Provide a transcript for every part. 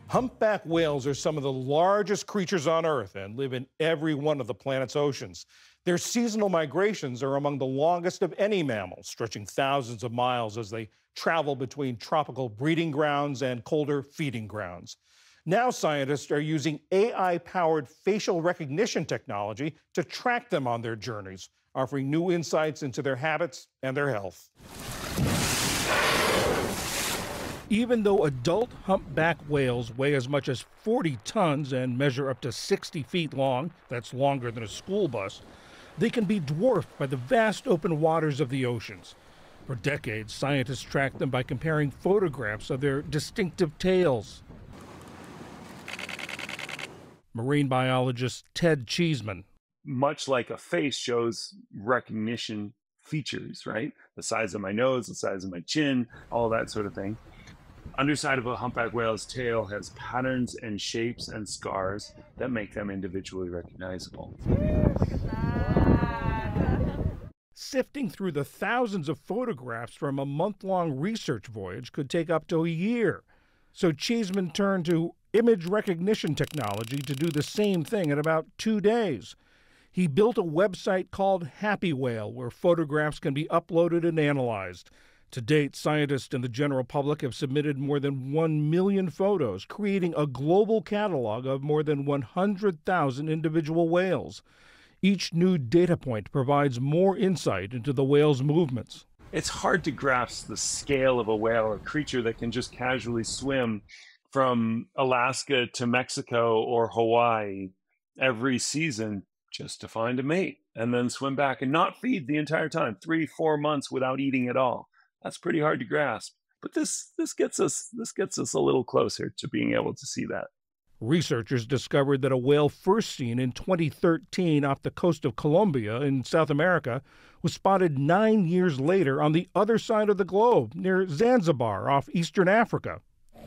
Humpback whales are some of the largest creatures on Earth and live in every one of the planet's oceans. Their seasonal migrations are among the longest of any mammal, stretching thousands of miles as they travel between tropical breeding grounds and colder feeding grounds. Now scientists are using AI-powered facial recognition technology to track them on their journeys, offering new insights into their habits and their health. Even though adult humpback whales weigh as much as 40 tons and measure up to 60 feet long, that's longer than a school bus, they can be dwarfed by the vast open waters of the oceans. For decades, scientists tracked them by comparing photographs of their distinctive tails. Marine biologist Ted Cheeseman. Much like a face shows recognition features, right? The size of my nose, the size of my chin, all that sort of thing. Underside of a humpback whale's tail has patterns and shapes and scars that make them individually recognizable. Sifting through the thousands of photographs from a month-long research voyage could take up to a year. So Cheeseman turned to image recognition technology to do the same thing in about 2 days. He built a website called Happy Whale, where photographs can be uploaded and analyzed. To date, scientists and the general public have submitted more than 1 million photos, creating a global catalog of more than 100,000 individual whales. Each new data point provides more insight into the whale's movements. It's hard to grasp the scale of a whale or creature that can just casually swim from Alaska to Mexico or Hawaii every season just to find a mate and then swim back and not feed the entire time, 3-4 months without eating at all. That's pretty hard to grasp. But this gets us a little closer to being able to see that. Researchers discovered that a whale first seen in 2013 off the coast of Colombia in South America was spotted 9 years later on the other side of the globe, near Zanzibar off eastern Africa.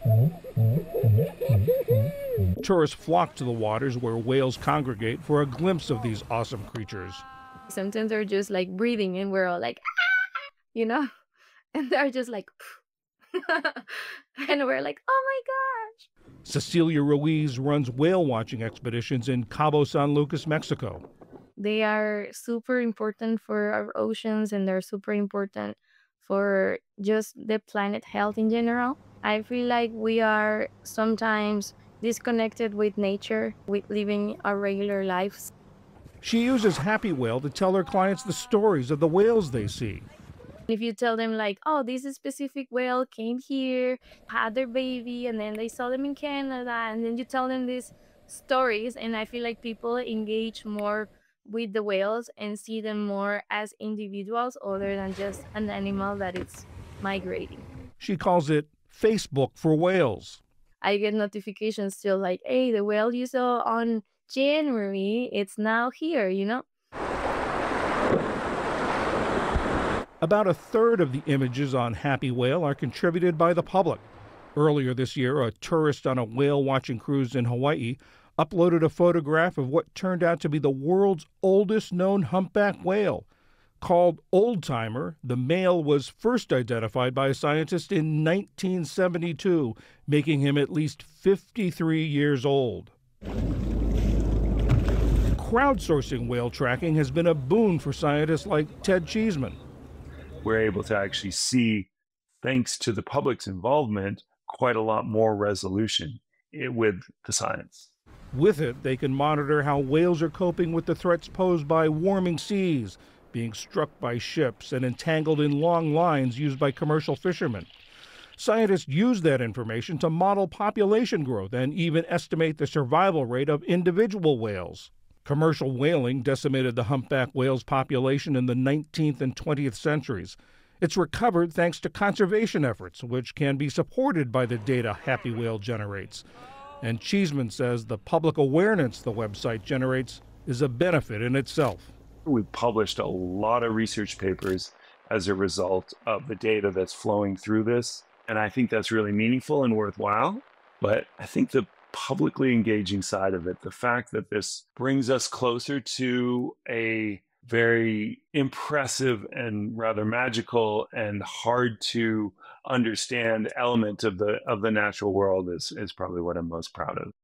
Tourists flock to the waters where whales congregate for a glimpse of these awesome creatures. Sometimes they're just like breathing and we're all like, ah! You know? And they're just like, and we're like, oh my gosh. Cecilia Ruiz runs whale watching expeditions in Cabo San Lucas, Mexico. They are super important for our oceans and they're super important for just the planet health in general. I feel like we are sometimes disconnected with nature, with living our regular lives. She uses Happy Whale to tell her clients the stories of the whales they see. If you tell them like, oh, this specific whale came here, had their baby, and then they saw them in Canada, and then you tell them these stories, and I feel like people engage more with the whales and see them more as individuals other than just an animal that is migrating. She calls it Facebook for whales. I get notifications still like, hey, the whale you saw on January, it's now here, you know? About a third of the images on Happy Whale are contributed by the public. Earlier this year, a tourist on a whale-watching cruise in Hawaii uploaded a photograph of what turned out to be the world's oldest known humpback whale. Called Old Timer, the male was first identified by a scientist in 1972, making him at least 53 years old. Crowdsourcing whale tracking has been a boon for scientists like Ted Cheeseman. We're able to actually see, thanks to the public's involvement, quite a lot more resolution with the science. With it, they can monitor how whales are coping with the threats posed by warming seas, being struck by ships, and entangled in long lines used by commercial fishermen. Scientists use that information to model population growth and even estimate the survival rate of individual whales. Commercial whaling decimated the humpback whale's population in the 19th and 20th centuries. It's recovered thanks to conservation efforts, which can be supported by the data Happy Whale generates. And Cheeseman says the public awareness the website generates is a benefit in itself. We've published a lot of research papers as a result of the data that's flowing through this. And I think that's really meaningful and worthwhile. But I think the publicly engaging side of it, the fact that this brings us closer to a very impressive and rather magical and hard to understand element of the natural world is probably what I'm most proud of.